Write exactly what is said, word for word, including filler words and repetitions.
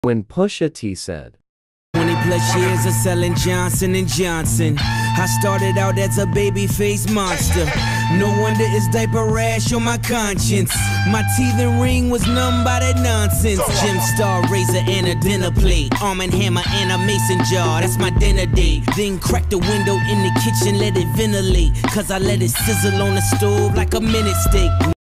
When Pusha T said, twenty plus years of selling Johnson and Johnson. I started out as a baby-faced monster. No wonder it's diaper rash on my conscience. My teeth and ring was numb by that nonsense. Gem Star, razor, and a dinner plate. Arm and hammer and a mason jar, that's my dinner date. Then crack the window in the kitchen, let it ventilate. Cause I let it sizzle on the stove like a minute steak.